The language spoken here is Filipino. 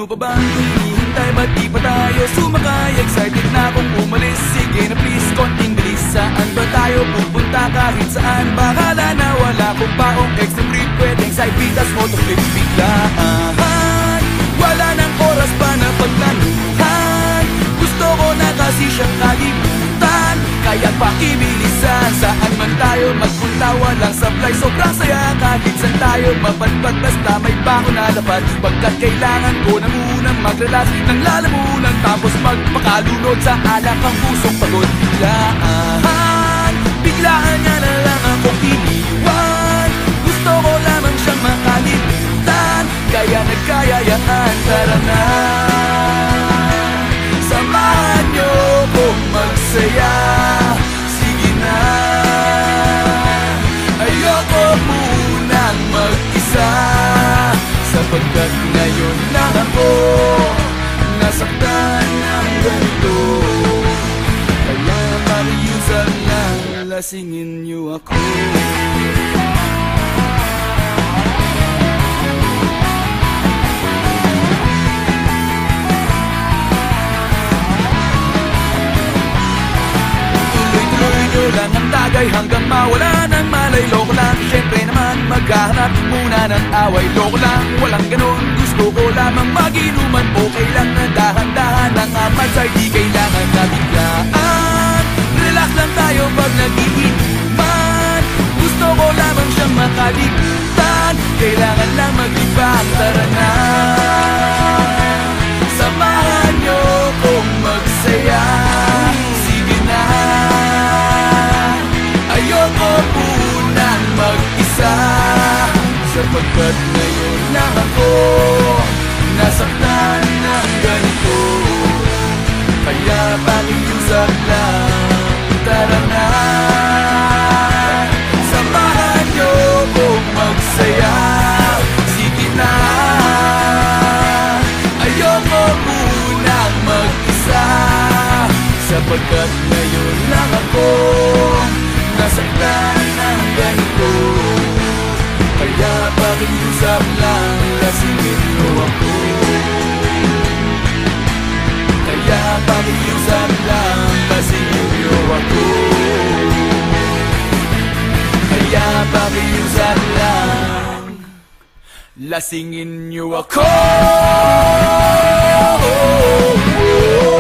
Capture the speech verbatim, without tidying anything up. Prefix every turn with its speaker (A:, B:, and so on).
A: Ano pa bang hinihintay? Ba't di pa tayo sumakay? Excited na akong umalis. Sige na please, konting bilis. Saan ba tayo pupunta? Kahit saan. Bahala na, wala kong paong extra trip. Pwedeng side vitas, motoflip, biglaan. Wala nang oras pa na paglanuhan. Gusto ko na kasi siyang kalimutan. Kaya pakibilisan, saan man tayo magpunta. Walang sablay, sobrang saya. Kahit saan tayo mapadpad, basta may bako na dapat. Pagkat kailangan ko na munang maglalas ng lalamunan, tapos magpakalunod sa alak ang pusong pagod. Biglaan, biglaan niya na lang akong iniwan. Gusto ko lamang siyang makalimutan. Kaya nagkayayaan, tara na. Samahan niyo kong magsaya. Sige na. Ayoko munang mag-isa, sapagkat ngayon na ako nasaktan ng ganito. Kaya mariusan lang, lasingin niyo ako. Lang ang tagay hanggang mawala ng malay. Loko lang, syempre naman maghahanap muna ng away. Loko lang, walang ganun. Gusto ko lamang mag-inuman. Okay lang na dahan-dahan ang amansay. Di kailangan na biglaan. Relax lang tayo pag nag-iinuman. Gusto ko lamang siyang makalimutan. Kailangan lang maglibang, tara na. Samahan niyo kong magsaya. Sige na. Ayoko munang mag-isa, sapagkat ngayon lang ako nasaktan ng ganito. Kaya pakiusap lang, tara na. Samahan niyo kong magsaya. Sige na. Ayoko munang mag-isa, sapagkat ngayon lang ako nasaktan ng ganito. Kaya pakiusap lang, lasingin niyo ako. Kaya pakiusap lang, lasingin niyo ako. Kaya pakiusap lang, lasingin niyo ako.